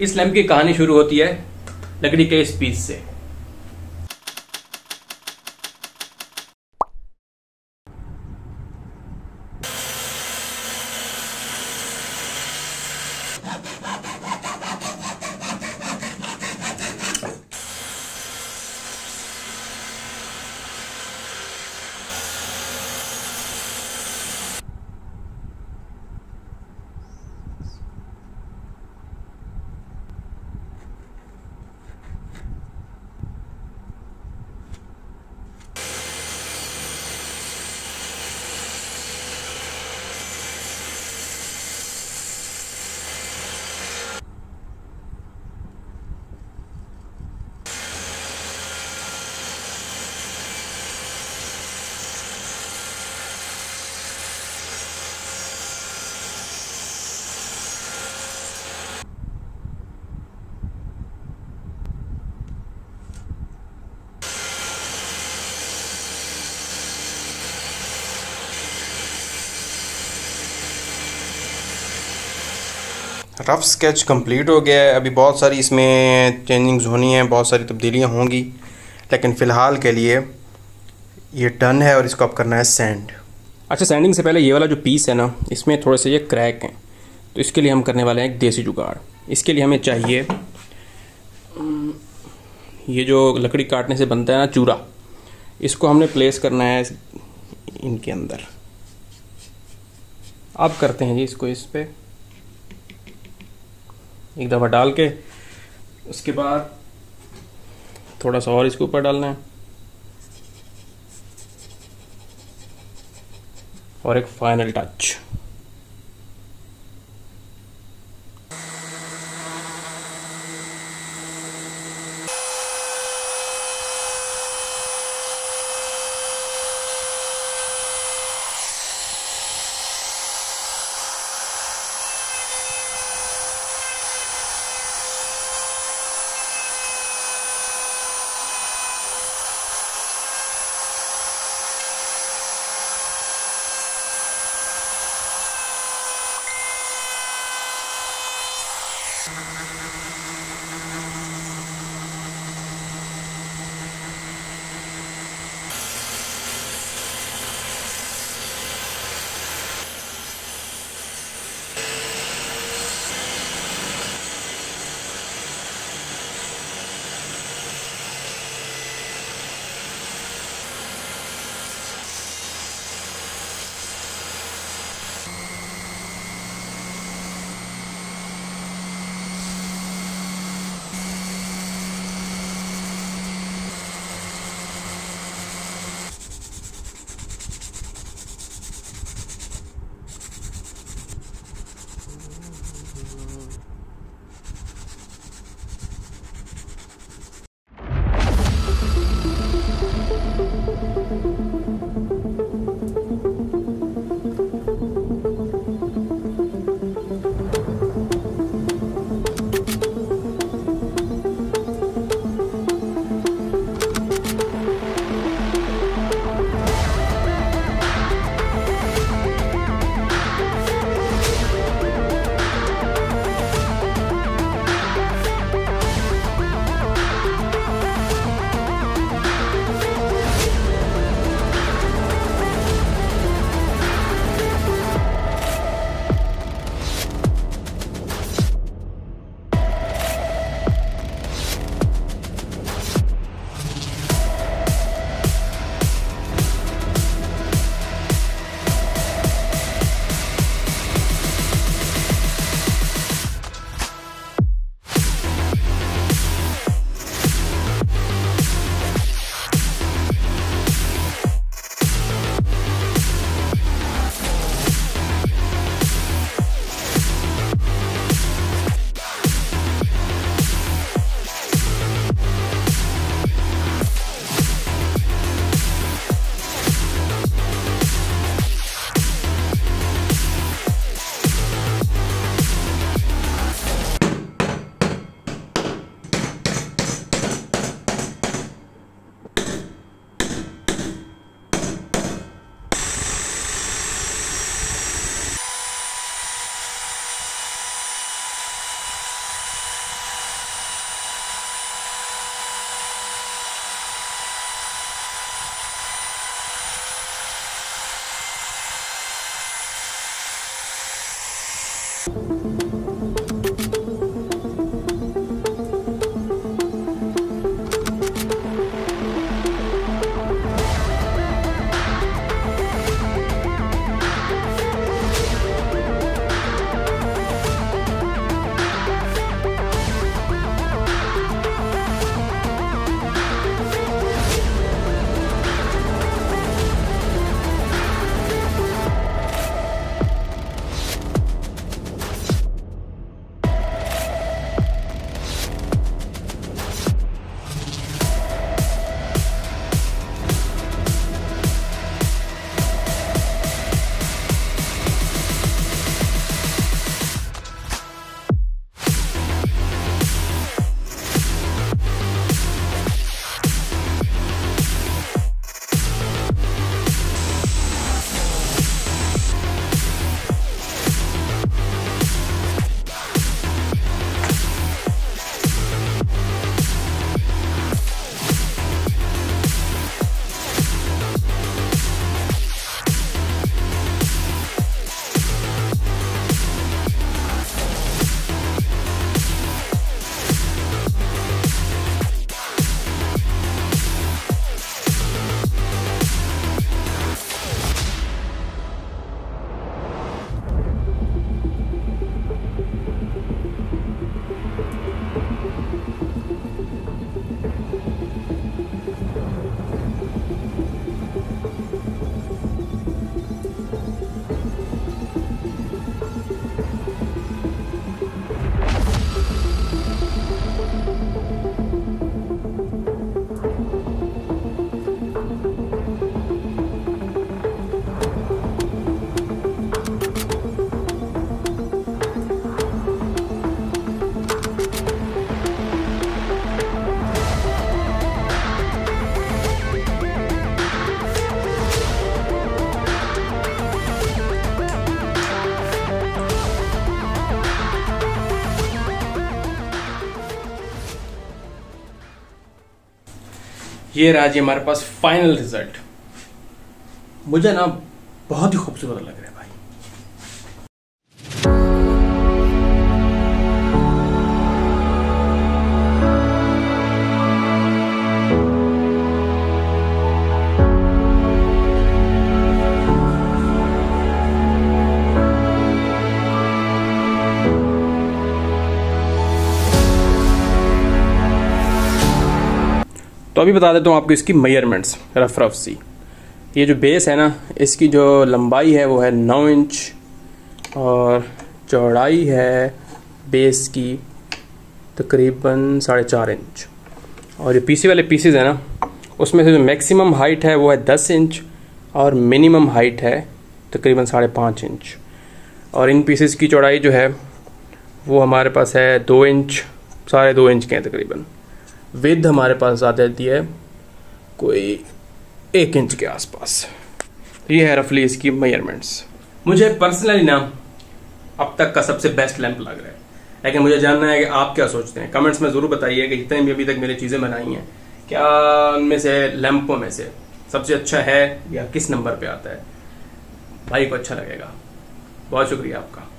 इस लैंप की कहानी शुरू होती है लकड़ी के इस पीस से। रफ़ स्केच कंप्लीट हो गया है। अभी बहुत सारी इसमें चेंजिंग्स होनी हैं, बहुत सारी तब्दीलियां होंगी, लेकिन फ़िलहाल के लिए ये डन है और इसको अब करना है सैंड। अच्छा, सैंडिंग से पहले ये वाला जो पीस है ना, इसमें थोड़े से ये क्रैक हैं, तो इसके लिए हम करने वाले हैं एक देसी जुगाड़। इसके लिए हमें चाहिए ये जो लकड़ी काटने से बनता है ना चूरा, इसको हमने प्लेस करना है इनके अंदर। अब करते हैं जी इसको इस पे एक दफ़ा डाल के, उसके बाद थोड़ा सा और इसके ऊपर डालना है और एक फाइनल टच। ये रहा जी हमारे पास फाइनल रिजल्ट। मुझे ना बहुत ही खूबसूरत लग रहा है भाई। तो अभी बता देता हूँ आपको इसकी मेजरमेंट्स रफ सी। ये जो बेस है ना, इसकी जो लंबाई है वो है 9 इंच और चौड़ाई है बेस की तकरीबन 4.5 इंच। और ये पीसी वाले पीसेज है ना, उसमें से जो मैक्सिमम हाइट है वो है 10 इंच और मिनिमम हाइट है तकरीबन 5.5 इंच। और इन पीसेस की चौड़ाई जो है वो हमारे पास है 2 इंच, 2.5 इंच के हैं तकरीबन। विड्थ हमारे पास आ जाती है कोई 1 इंच के आसपास। ये है रफली इसकी मेजरमेंट्स। मुझे पर्सनली ना अब तक का सबसे बेस्ट लैंप लग रहा है, लेकिन मुझे जानना है कि आप क्या सोचते हैं। कमेंट्स में ज़रूर बताइए कि जितने भी अभी तक मैंने चीज़ें बनाई हैं, क्या उनमें से लैंपों में से सबसे अच्छा है या किस नंबर पे आता है। भाई को अच्छा लगेगा। बहुत शुक्रिया आपका।